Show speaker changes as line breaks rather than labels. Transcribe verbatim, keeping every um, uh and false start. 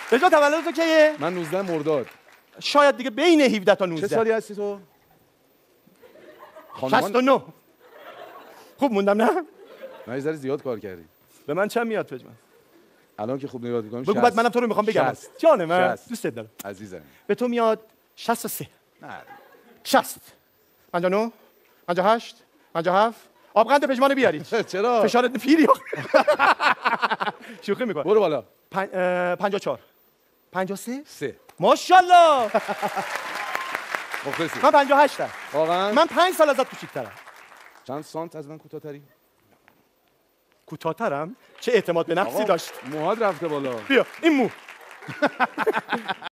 پژمان تولد تو کیه؟
من نوزده مرداد.
شاید دیگه بین هفده تا
چه
نوزده.
سالی هستی تو؟
شصت و نه. خوب موندم نه؟
نه یه ذره زیاد کار کردی.
به من چند میاد پژمان؟
الان که خوب نگاه می‌کنم
بگو بعد منم تو رو میخوام بگم. جان من دوست دارم.
عزیزم.
به تو میاد شصت و سه.
نه.
شصت. پنجاه و نه. پنجاه و هشت. پنجاه و هفت. آبقند پژمان بیارید.
چرا؟
فشارت پیری. شوخی میکنم.
برو بالا.
پنجاه و چهار. پنجاه و سه.
سه.
ماشاءالله.
مخلصی.
من پنجاه و هشت ام.
واقعا؟
من پنج سال ازت کوچیک‌ترم.
چند سانت از من کوتاه‌تری؟
کوتاه‌ترم؟ چه اعتماد به نفسی داشت.
موهات رفته بالا.
بیا این مو.